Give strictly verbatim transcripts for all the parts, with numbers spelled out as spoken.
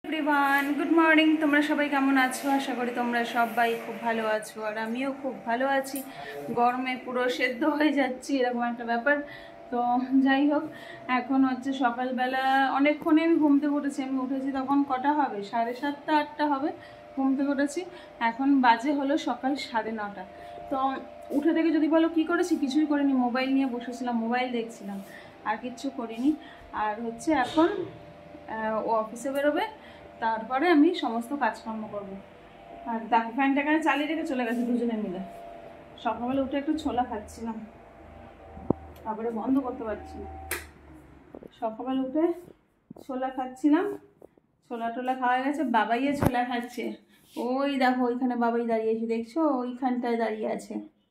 Everyone, good morning. তোমরা সবাই কেমন আছো? আশা করি তোমরা সবাই খুব ভালো আছো, আর আমিও খুব ভালো আছি। গরমে পুরো সেদ্ধ হয়ে যাচ্ছি, এরকম একটা ব্যাপার। তো যাই হোক, এখন হচ্ছে সকালবেলা অনেকক্ষণে আমি ঘুম থেকে উঠেছি। আমি উঠেছি তখন কটা হবে, সাড়ে সাতটা আটটা হবে ঘুম থেকে উঠেছি। এখন বাজে হলো সকাল সাড়ে নটা। তো উঠে থেকে যদি বলো কী করেছি, কিছুই করিনি। মোবাইল নিয়ে বসেছিলাম, মোবাইল দেখছিলাম, আর কিচ্ছু করিনি। আর হচ্ছে এখন ও অফিসে বেরোবে, তারপরে আমি সমস্ত কাজকর্ম করব। আর দেখো, ফ্যানটা এখানে চালিয়ে রেখে চলে গেছে দুজনে মিলে। সকালবেলা উঠে একটু ছোলা খাচ্ছিলাম, তারপরে বন্ধ করতে পারছি না। সকালবেলা উঠে ছোলা খাচ্ছিলাম, ছোলা টোলা খাওয়া গেছে। বাবাইয়ে ছোলা খাচ্ছে, ওই দেখো ওইখানে বাবাই দাঁড়িয়েছে, দেখছো? ওইখানটায় দাঁড়িয়ে আছে,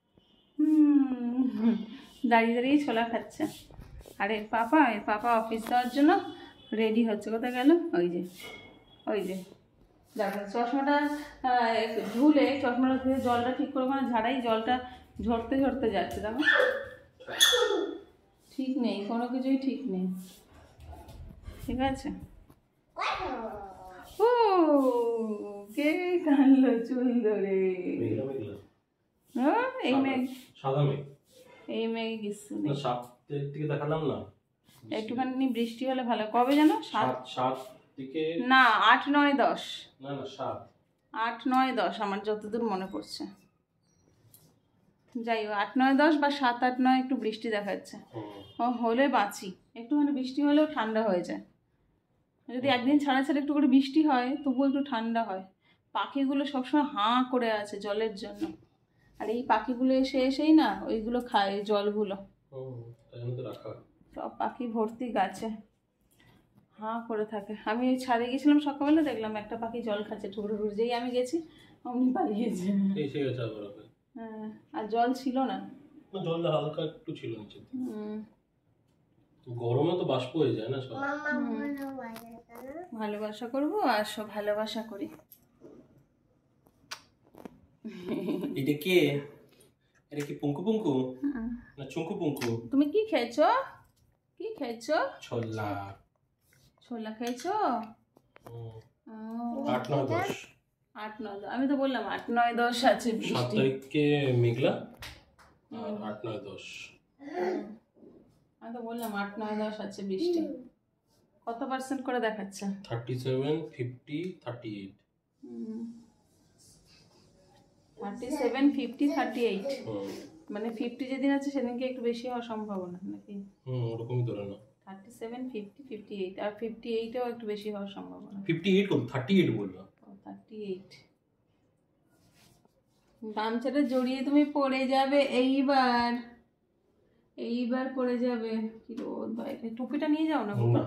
হুম দাঁড়িয়ে দাঁড়িয়ে ছোলা খাচ্ছে। আর এর পাপা এর পাপা অফিস যাওয়ার জন্য রেডি হচ্ছে। কোথায় গেল? ওই যে ওই যে দেখো, চশমাটা ধুলে, চশমাটা ধুয়ে জলটা ঠিক করে মানে ঝাড়াই, জলটা ঝরতে ঝরতে যাচ্ছে। দেখো, ঠিক নেই, কোনো কিছুই ঠিক নেই। ঠিক আছে। ও কে কানলো চুল ধরে? হ্যাঁ, এই মেঘ, সাদা মেঘ, এই মেঘে কিছু নেই। সাতের দিকে দেখালাম না, একটুখানি বৃষ্টি হলে ভালো। কবে যেন? সাত সাত দিকে না, আট নয় দশ। না না সাত আট নয় দশ আমার যতদূর মনে পড়ছে। যাই হোক, আট নয় দশ বা সাত আট নয় একটু বৃষ্টি দেখাচ্ছে। ও হলে বাঁচি, একটুখানি বৃষ্টি হলেও ঠান্ডা হয়ে যায়। যদি একদিন ছাড়া ছাড়া একটু করে বৃষ্টি হয়, তবুও একটু ঠান্ডা হয়। পাখিগুলো সবসময় হাঁ করে আছে জলের জন্য, আর এই পাখিগুলো এসে এসেই না ওইগুলো খায় জলগুলো। সব পাখি ভর্তি গাছে হাঁ করে থাকে। আমি ওই ছাদে গেছিলাম সকালবেলা, দেখলাম একটা পাখি জল খাচ্ছে ঠুকরো ঠুকরো। যেই আমি গেছি অমনি পালিয়েছে। হ্যাঁ, আর জল ছিল না, জল হালকা একটু ছিল নিচে। গরমে তো বাষ্প হয়ে যায় না সব। ভালোবাসা করবো, আর সব ভালোবাসা করি। এটা কে? এটা কি পুঙ্কু পুঙ্কু না চুঙ্কু পুঙ্কু? তুমি কি খেয়েছো? কি খেয়েছো? ছোলা। ছোলা খেয়েছো? আট নয় দশ। আট নয় দশ, আমি তো বললাম আট নয় দশ আছে সাত বৃষ্টি। তারিখে মেঘলা, আর আট নয় দশ। আমি তো বললাম আট নয় দশ আছে বৃষ্টি। কত পার্সেন্ট করে দেখাচ্ছে? Thirty seven fifty thirty eight. Thirty seven fifty thirty eight, মানে ফিফটি যেদিন আছে সেদিনকে একটু বেশি হওয়ার সম্ভাবনা নাকি? হুম, ওরকমই ধরে নাও। Thirty seven fifty fifty eight, আর ফিফটি এইটেও একটু বেশি হওয়ার সম্ভাবনা। ফিফটি এইট কত? থার্টি এইট বলবো। Thirty eight. গামছাটা জড়িয়ে তুমি পড়ে যাবে এইবার, এইবার পড়ে যাবে। কি রোদ বাইরে। টুপিটা নিয়ে যাও না। না,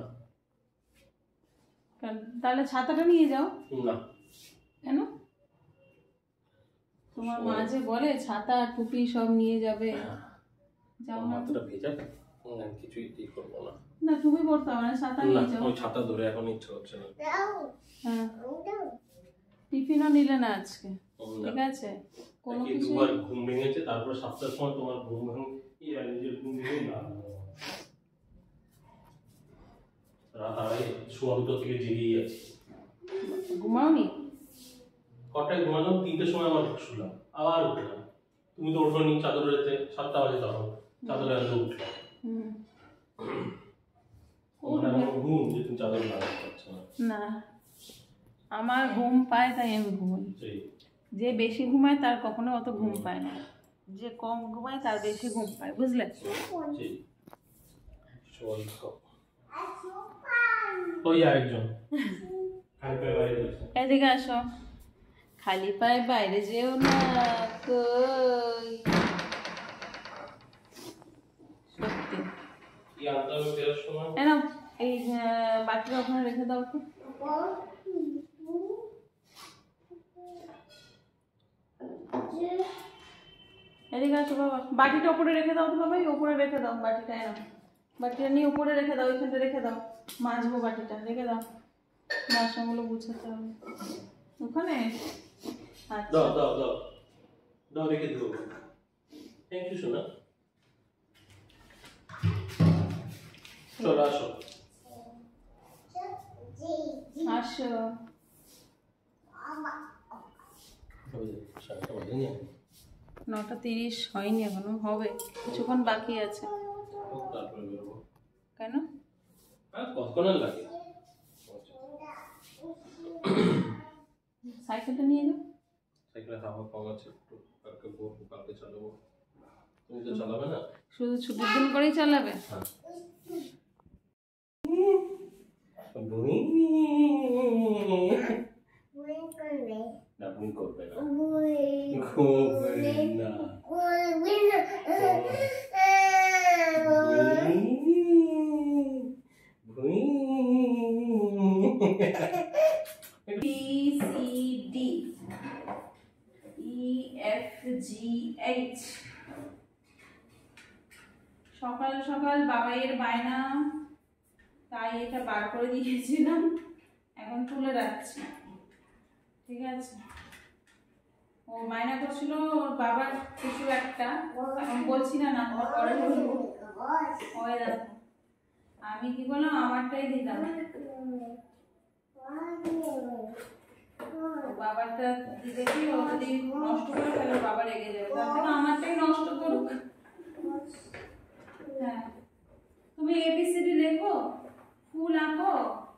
তাহলে ছাতাটা নিয়ে যাও না। কেন? তোমার মা যে বলে ছাতা টুপি সব নিয়ে যাবে, যাও না। মাথাটা ভেজা, আমি কিছুই ঠিক করব না। না, টুপি পরতে হবে না, ছাতা নিয়ে যাও। ওই ছাতা ধরে এখন ইচ্ছে হচ্ছে না। হ্যাঁ, টিফিনও নিলে না আজকে, ঠিক আছে? কোনো কিছু দুবার ঘুম ভেঙেছে, তারপর সাতটার সময় তোমার ঘুম ভেঙে কি আর নিজের ঘুম ভেঙে না। রাত আড়াই সোয়া দুটো থেকে জেগেই আছি। ঘুমাওনি? কটায় ঘুমানো? তিনটের সময় আমার শুলাম, আবার উঠলাম। তুমি তো ওঠোনি, চাদর রেতে সাতটা বাজে, তখন চাদর রেতে উঠলাম। ঘুম যে তুমি চাদর লাগাতে পারছো না, আমার ঘুম পায় তাই আমি ঘুমাই। যে বেশি ঘুমায় তার কখনো অত ঘুম পায় না, যে কম ঘুমায় তার বেশি ঘুম পায়, বুঝলে? এদিকে আসো। খালি পায়ে বাইরে যেও না। কই সত্যি। এই বাটিটা ওখানে রেখে দাও তো। এদিকে আসো বাবা, বাটিটা উপরে রেখে দাও তো বাবা, উপরে রেখে দাও বাটিটা। এনো, বাটিটা নিয়ে উপরে রেখে দাও, ওইখানটা রেখে দাও। মাজবো বাটিটা, রেখে দাও। বাসনগুলো গুছাতে হবে ওখানে। দাও দাও দাও দাও, রেখে দেবো। থ্যাংক ইউ সোনা। চলো আসো। আসো। নটা তিরিশ হয়নি এখনো, হবে কিছুক্ষণ বাকি আছে। কেন? লাগে সাইকেলটা নিয়ে যাও। সাইকেলে হাওয়া কম আছে, একটু কালকে বলবো, কালকে চালাবো। তুমি তো চালাবে না? শুধু ছুটির দিন করেই চালাবে? হ্যাঁ। না ভুল করবে না, করবে না। B C D E F G H। সকাল সকাল বাবাইয়ের বায়না, তাই এটা বার করে দিয়েছিলাম, এখন তুলে রাখছি। ঠিক আছে, ও মায়না করছিল ওর বাবার কিছু একটা, এখন বলছি না, না পরে বলবো। ওই দেখো আমি কি বললাম, আমারটাই দিলাম, বাবারটা দিতে কি ও যদি নষ্ট করে তাহলে বাবা রেগে যাবে, তার থেকে আমারটাই নষ্ট করুক। হ্যাঁ, তুমি এবিসিডি লেখো, ফুল আঁকো,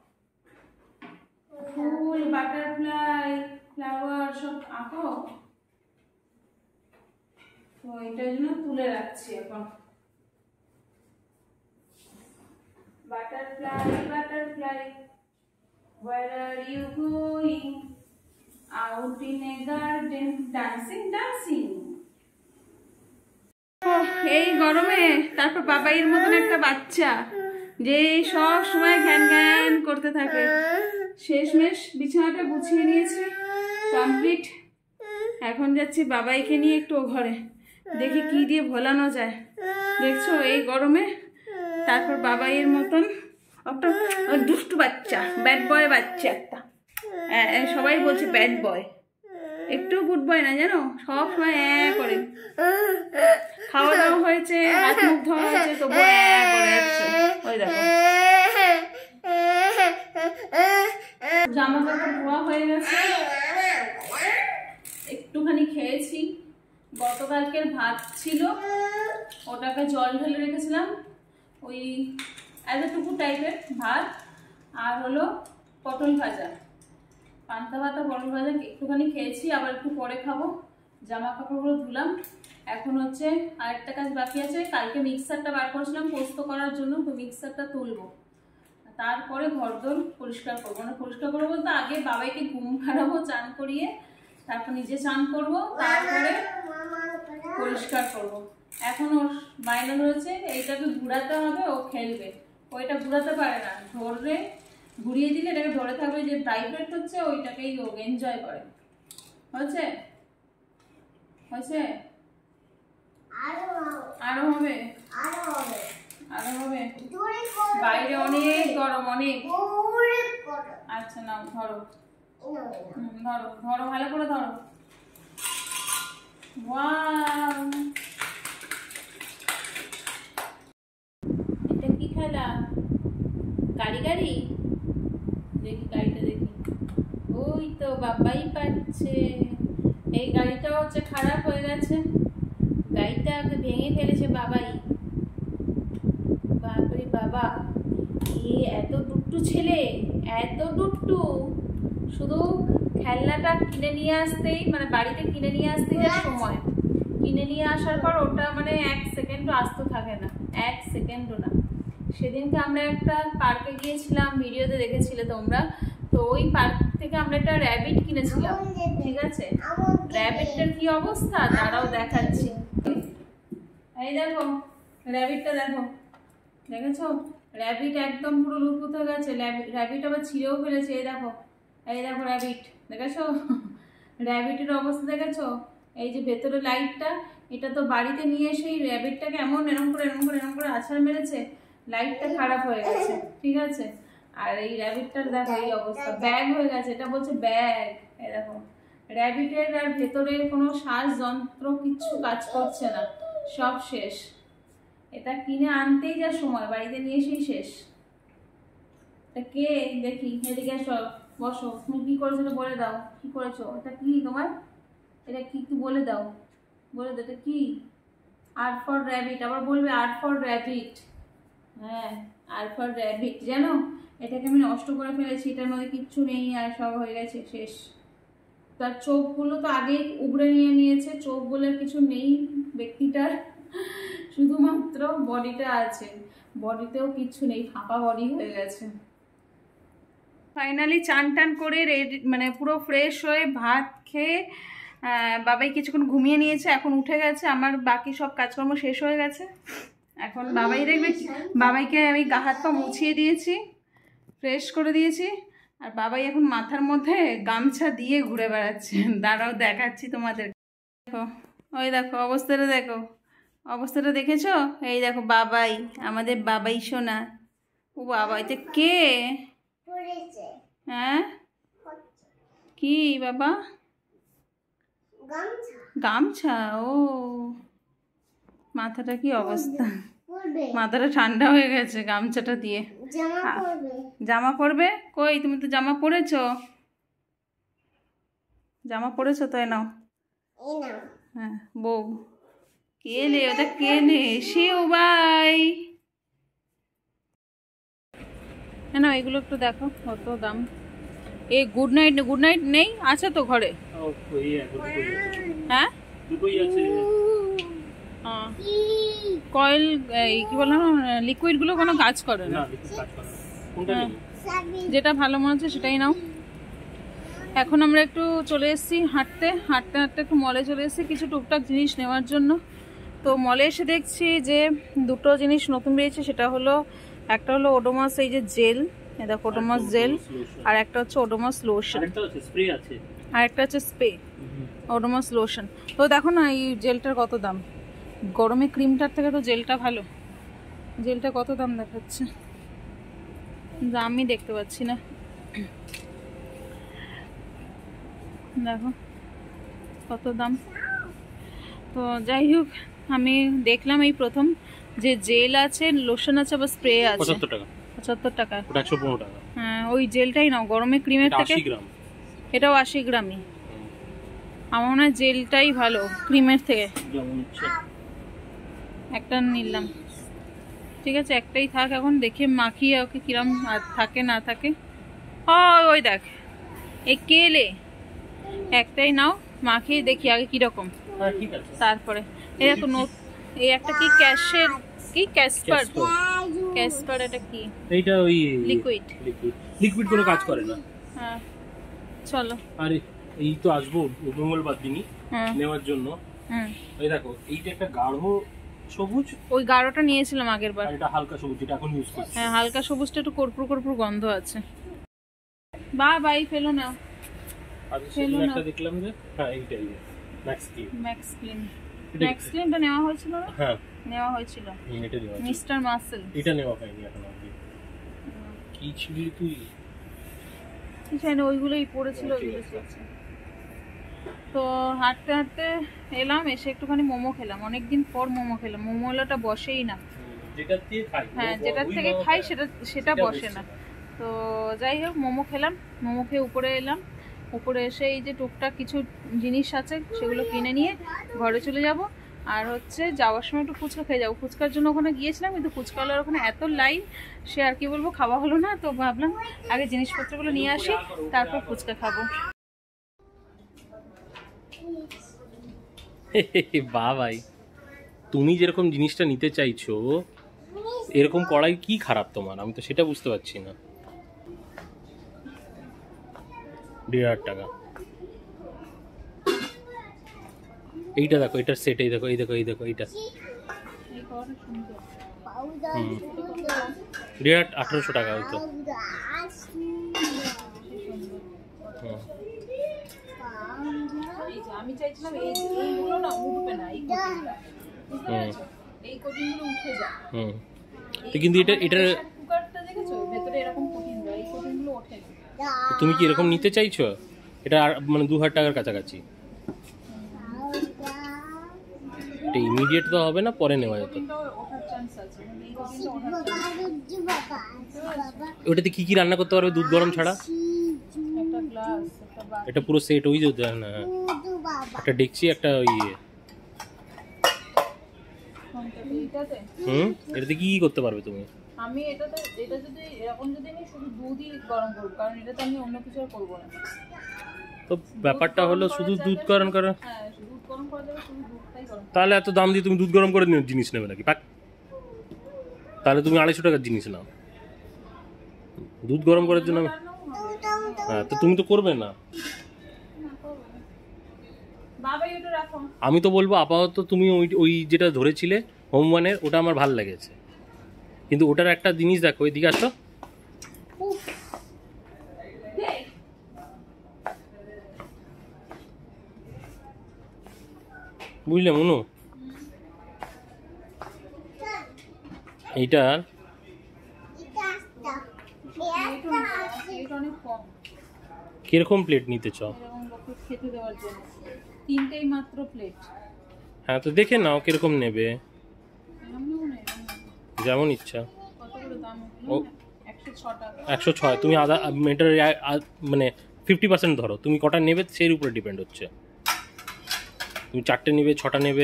ফুল, বাটারফ্লাই, ফ্লাওয়ার সব আঁকো। তো এটার জন্য তুলে রাখছি এখন। Butterfly, butterfly, where are you going? Out in a garden, dancing, dancing. এই গরমে তারপর বাবাইয়ের মতন একটা বাচ্চা যে সব সময় ঘ্যান ঘ্যান করতে থাকে। শেষমেশ বিছানাটা গুছিয়ে নিয়েছি, কমপ্লিট। এখন যাচ্ছি বাবাইকে নিয়ে একটু ঘরে, দেখি কি দিয়ে ভোলানো যায়। দেখছো এই গরমে, তারপর বাবাইয়ের মতন একটা দুষ্টু বাচ্চা, ব্যাড বয় বাচ্চা একটা, সবাই বলছে ব্যাড বয়, একটু গুড বয় না জানো, সব সময় হ্যাঁ করে। খাওয়া দাওয়া হয়েছে, হাত মুখ ধোয়া হয়েছে, তবু হ্যাঁ করে যাচ্ছে। ওই দেখো জামা কাপড় ধোয়া হয়ে গেছে, একটুখানি খেয়েছি, গতকালকের ভাত ছিল ওটাকে জল ঢেলে রেখেছিলাম, ওই এতটুকু টাইপের ভাত, আর হলো পটল ভাজা, পান্তা ভাতা পটল ভাজা একটুখানি খেয়েছি, আবার একটু পরে খাবো। জামা কাপড়গুলো ধুলাম, এখন হচ্ছে আরেকটা কাজ বাকি আছে, কালকে মিক্সারটা বার করেছিলাম পোস্ত করার জন্য, তো মিক্সারটা তুলবো, তারপরে ঘরদোর পরিষ্কার করবো। মানে পরিষ্কার করবো বলতে আগে বাবাইকে ঘুম পাড়াবো চান করিয়ে, তারপর নিজে চান করবো, তারপরে পরিষ্কার করব। এখন ওর বায়না রয়েছে এইটাকে ঘুরাতে হবে, ও খেলবে, ওইটা ঘুরাতে পারে না, ধরবে ঘুরিয়ে দিলে এটাকে ধরে থাকবে, যে ভাইব্রেট হচ্ছে ওইটাকেই ও এনজয় করে। হয়েছে হয়েছে আরো হবে, আরো হবে। বাইরে অনেক গরম, অনেক। আচ্ছা নাও ধরো, ধরো ধরো ভালো করে ধরো। ওয়াও, এটা কি খেলা? গাড়ি গাড়ি, দেখি গাড়িটা দেখি, ওই তো বাবাই পাচ্ছে। এই গাড়িটা হচ্ছে খারাপ হয়ে গেছে, গাড়িটা ভেঙে ফেলেছে বাবাই। বাপরে বাবা, এ এত দুষ্টু ছেলে, এত দুষ্টু, শুধু খেলনাটা কিনে নিয়ে আসতেই, মানে বাড়িতে কিনে নিয়ে আসতেই যা সময়, কিনে নিয়ে আসার পর ওটা মানে এক সেকেন্ডও আসতে থাকে না, এক সেকেন্ডও না। সেদিনকে আমরা একটা পার্কে গিয়েছিলাম, ভিডিওতে দেখেছিলে তোমরা, তো ওই পার্ক থেকে আমরা একটা র্যাবিট কিনেছিলাম, ঠিক আছে? র্যাবিটটার কি অবস্থা দাঁড়াও দেখাচ্ছি। এই দেখো র্যাবিটটা, দেখো দেখেছো? র্যাবিট একদম পুরো লুটপুট হয়ে গেছে, র্যাবিট আবার ছিঁড়েও ফেলেছে। এই দেখো, এই দেখো র্যাবিট, দেখেছো র্যাবিটের অবস্থা দেখেছো? এই যে ভেতরে লাইটটা, এটা তো বাড়িতে নিয়ে এসে এই র্যাবিটটাকে এমন এরম করে এরম করে এরম করে আছাড় মেরেছে, লাইটটা খারাপ হয়ে গেছে, ঠিক আছে? আর এই র্যাবিটটার দেখো এই অবস্থা, ব্যাগ হয়ে গেছে, এটা বলছে ব্যাগ। এই দেখো র্যাবিটের আর ভেতরে কোনো শ্বাস যন্ত্র কিচ্ছু কাজ করছে না, সব শেষ। এটা কিনে আনতেই যা সময়, বাড়িতে নিয়ে এসেই শেষ। এটা কে দেখি, এদিকে এসো, বসো। তুমি কি করেছো এটা বলে দাও, কি করেছো? এটা কি তোমার? এটা কি একটু বলে দাও, বলে দাও এটা কি? আর ফর র্যাবিট, আবার বলবে আর ফর র্যাবিট। হ্যাঁ, আর ফর র্যাবিট। জানো এটাকে আমি নষ্ট করে ফেলেছি, এটার মধ্যে কিচ্ছু নেই আর সব হয়ে গেছে শেষ। তার চোখগুলো তো আগেই উগড়ে নিয়ে নিয়েছে, চোখ বলে কিছু নেই ব্যক্তিটার, শুধুমাত্র বডিটা আছে, বডিতেও কিচ্ছু নেই, ফাঁপা বডি হয়ে গেছে। ফাইনালি চান টান করে রেডি, মানে পুরো ফ্রেশ হয়ে ভাত খেয়ে বাবাই কিছুক্ষণ ঘুমিয়ে নিয়েছে, এখন উঠে গেছে। আমার বাকি সব কাজকর্ম শেষ হয়ে গেছে। এখন বাবাই দেখবে, বাবাইকে আমি গা হাত পা মুছিয়ে দিয়েছি, ফ্রেশ করে দিয়েছি, আর বাবাই এখন মাথার মধ্যে গামছা দিয়ে ঘুরে বেড়াচ্ছে। দাঁড়াও দেখাচ্ছি তোমাদের। দেখো, ওই দেখো অবস্থাটা, দেখো অবস্থাটা দেখেছো? এই দেখো বাবাই, আমাদের বাবাই সোনা। ও বাবা, এটা কে? হ্যাঁ কি বাবা? গামছা। ও মাথাটা কি অবস্থা, মাথাটা ঠান্ডা হয়ে গেছে গামছাটা দিয়ে। জামা পরবে? কই তুমি তো জামা পরেছো, জামা পরেছো তো, নাও। হ্যাঁ বউ কে লে, ওটা কে লে? শিউ ভাই। না এগুলো একটু দেখো কত দাম। এই গুড নাইট, গুড নাইট নেই, আছে তো ঘরে? হ্যাঁ কয়েল, কি বললাম, লিকুইড গুলো কোনো কাজ করে না। যেটা ভালো মনে হচ্ছে সেটাই নাও। এখন আমরা একটু চলে এসেছি হাঁটতে হাঁটতে হাঁটতে একটু মলে চলে এসেছি কিছু টুকটাক জিনিস নেওয়ার জন্য। তো মলে এসে দেখছি যে দুটো জিনিস নতুন বেরিয়েছে, সেটা হলো একটা হলো ওডোমস, এই যে জেল, দেখো ওডোমস জেল, আর একটা হচ্ছে ওডোমস লোশন, আর একটা হচ্ছে স্প্রে ওডোমস লোশন। তো দেখো না এই জেলটার কত দাম, গরমে ক্রিমটার থেকে তো জেলটা ভালো। জেলটা কত দাম দেখাচ্ছে, দামই দেখতে পাচ্ছি না, দেখো কত দাম। তো যাই হোক, আমি দেখলাম এই প্রথম যে জেল আছে, লোশন আছে, বা স্প্রে আছে, পঁচাত্তর টাকা পঁচাত্তর টাকা একশো পনেরো টাকা। হ্যাঁ ওই জেলটাই নাও, গরমে ক্রিমের থেকে এটাও আশি গ্রামই। আমার মনে হয় জেলটাই ভালো ক্রিমের থেকে। একটা নিলাম, ঠিক আছে একটাই থাক, এখন দেখে মাখিয়ে ওকে কিরম থাকে না থাকে। ওই দেখ এই কেলে, একটাই নাও, মাখিয়ে দেখি আগে কিরকম, তারপরে এই দেখো নোট, এই একটা কি ক্যাশের কি ক্যাসপার, ক্যাসপার এটা কি? এইটা ওই লিকুইড, লিকুইড লিকুইড কোনো কাজ করে না। হ্যাঁ চলো, আরে এই তো আসবো মঙ্গলবার দিনই নেওয়ার জন্য। হুম এই দেখো এইটা একটা গাঢ় সবুজ, ওই গাঢ়টা নিয়েছিলাম আগের বার, এটা হালকা সবুজ যেটা এখন ইউজ করছি। হ্যাঁ হালকা সবুজটা একটু কর্পূর কর্পূর গন্ধ আছে। বা বাই ফেলো না, আর সেটা একটা দেখলাম যে হ্যাঁ এইটাই max clean, max clean max ক্লিনটা নেওয়া হয়েছিল না? হ্যাঁ নেওয়া হয়েছিল, এটা নেওয়া হয়েছিল। মিস্টার মাসেল এটা নেওয়া হয়নি এখন অবধি। কি ছিল তুই? কি জানি ওইগুলোই পড়েছিল, ওইগুলো আছে। তো হাঁটতে হাঁটতে এলাম, এসে একটুখানি মোমো খেলাম, অনেকদিন পর মোমো খেলাম। মোমোলাটা বসেই না, যেটা দিয়ে খাই, হ্যাঁ যেটার থেকে খাই সেটা সেটা বসে না। তো যাই হোক মোমো খেলাম, মোমো খেয়ে উপরে এলাম, উপরে এসে এই যে টুকটাক কিছু জিনিস আছে সেগুলো কিনে নিয়ে ঘরে চলে যাব। আর হচ্ছে যাওয়ার সময় একটু ফুচকা খেয়ে যাবো, ফুচকার জন্য ওখানে গিয়েছিলাম, কিন্তু ফুচকাওয়ালার ওখানে এত লাইন, সে আর কি বলবো, খাওয়া হলো না। তো ভাবলাম আগে জিনিসপত্রগুলো নিয়ে আসি, তারপর ফুচকা খাবো। বা ভাই তুমি যেরকম জিনিসটা নিতে চাইছো, এরকম কড়াই কি খারাপ তোমার, আমি তো সেটা বুঝতে পারছি না। দেড় হাজার টাকা এইটা দেখো, এটার সেট, এই দেখো এই দেখো এই দেখো এইটা, হুম দেড় হাজার আঠারোশো টাকা হয়তো। হুম আমি চাইছিলাম এই এইগুলো না উঠবে না, এই কোটিংটা, এই কোটিংগুলো উঠে যায়। হুম তো কিন্তু এটা এটা কুকারটা দেখেছো ভেতরে এরকম কোটিং দেয়, এই কোটিংগুলো ওঠে না। তুমি কি এরকম নিতে চাইছো? এটা মানে দু হাজার টাকার কাছাকাছি। এটা ইমিডিয়েট তো হবে না, পরে নেওয়া যেত। ওঠার চান্স আছে, এই ওটাতে কি কি রান্না করতে পারবে দুধ গরম ছাড়া? একটা গ্লাস, একটা বাটি। এটা পুরো সেট ওই যে না, একটা ডেকচি, একটা ওই ইয়ে। এইটাতে হুম, এটাতে কি কি করতে পারবে তুমি? আমি এটাতে এটা যদি এরকম যদি আমি শুধু দুধই গরম করবো, কারণ এটাতে আমি অন্য কিছু আর করবো না। তো ব্যাপারটা হলো শুধু দুধ গরম করা। হ্যাঁ, দুধ গরম করা যাবে, শুধু দুধটাই গরম। তাহলে এত দাম দিয়ে তুমি দুধ গরম করে নিয়ে জিনিস নেবে নাকি? পাক, তাহলে তুমি আড়াইশো টাকার জিনিস নাও দুধ গরম করার জন্য। হ্যাঁ, তো তুমি তো করবে না। বাবাই এটা রাখো। আমি তো বলবো আপাতত তুমি ওই ওই যেটা ধরেছিলে হোম ওয়ানের, ওটা আমার ভালো লেগেছে, কিন্তু ওটার একটা জিনিস দেখো, এদিকে আসো। বুঝলে মনু, এইটার কিরকম প্লেট নিতে চাও? এরকম লোককে খেতে দেওয়ার জন্য তিনটেই মাত্র প্লেট। হ্যাঁ, তো দেখে নাও কিরকম নেবে, এরকম নেবো না, এরকম নেবো। যেমন ইচ্ছা। কত করে দাম ও এগুলো? একশো ছয় টাকা। একশো ছয়। তুমি আধা এটার মানে ফিফটি পার্সেন্ট ধরো, তুমি কটা নেবে সেই উপরে ডিপেন্ড হচ্ছে। তুমি চারটে নেবে, ছটা নেবে?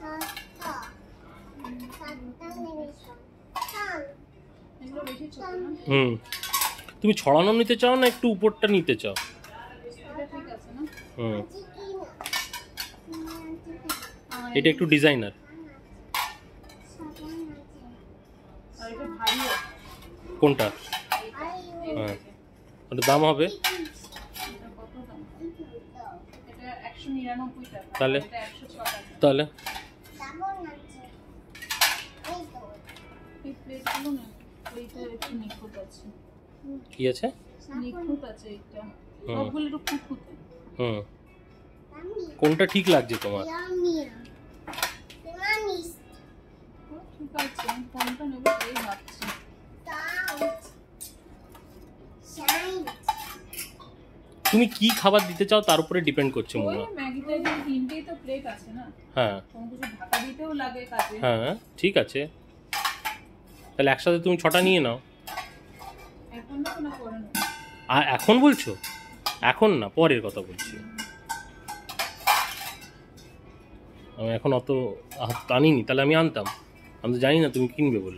এগুলো বেশি ছোট না? হুম, তুমি ছড়ানো নিতে চাও না একটু উপরটা নিতে চাও? এটা ঠিক আছে না? হুম, আর এটা একটু ডিজাইনার। আর এটা ভারীও। কোনটা? এই হ্যাঁ, থেকে। ওটার দাম হবে এটা কত দাম? এটা একশো নিরানব্বই টাকা। তাহলে? এটা একশো ছয় টাকা। তাহলে এই প্লেটগুলো না, এইটা একটু নিখুঁত আছে। কি আছে? নিখুঁত আছে এটা। হুম। সবগুলো একটু খুঁতখুঁতে। হুম, কোনটা ঠিক লাগছে তোমার? ও, ঠিক আছে, আমি কোনটা নেবো এই ভাবছি। তুমি কি খাবার দিতে চাও তার উপরে ডিপেন্ড করছে মনে ওই হয়। ম্যাগিটা যে তিনটেই তো প্লেট আছে না, হ্যাঁ কোনো কিছু ঢাকা দিতেও লাগে কাজে। হ্যাঁ, ঠিক আছে, তাহলে একসাথে তুমি ছটা নিয়ে নাও। এখন না কোনো করে নেবো। আর এখন বলছো? এখন না, পরের কথা বলছি আমি। এখন অত হাত আনিনি, তাহলে আমি আনতাম। আমি তো জানি না তুমি কিনবে বলে।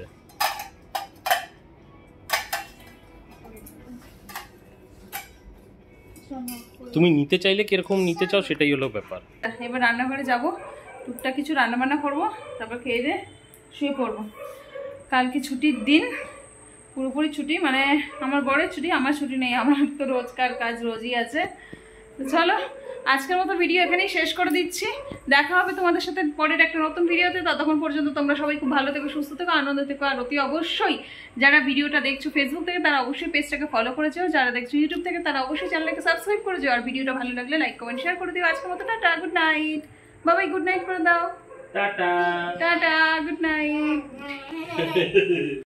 তুমি নিতে চাইলে কিরকম নিতে চাও সেটাই হলো ব্যাপার। এবার রান্নাঘরে যাব, টুকটাক কিছু রান্না বান্না করবো, তারপর খেয়ে দিয়ে শুয়ে পড়বো। কালকে ছুটির দিন, পুরোপুরি ছুটি, মানে আমার বরের ছুটি, আমার ছুটি নেই, আমার তো রোজকার কাজ রোজই আছে। তো চলো আজকের মতো ভিডিও এখানেই শেষ করে দিচ্ছি। দেখা হবে তোমাদের সাথে পরের একটা নতুন ভিডিওতে। ততক্ষণ পর্যন্ত তোমরা সবাই খুব ভালো থেকো, সুস্থ থেকো, আনন্দ থেকো। আর অতি অবশ্যই যারা ভিডিওটা দেখছো ফেসবুক থেকে তারা অবশ্যই পেজটাকে ফলো করেছো, যারা দেখছো ইউটিউব থেকে তারা অবশ্যই চ্যানেলটাকে সাবস্ক্রাইব করেছো। আর ভিডিওটা ভালো লাগলে লাইক কমেন্ট শেয়ার করে দিও। আজকের মতো টাটা, গুড নাইট। বাবাই গুড নাইট করে দাও। টাটা টাটা, গুড নাইট।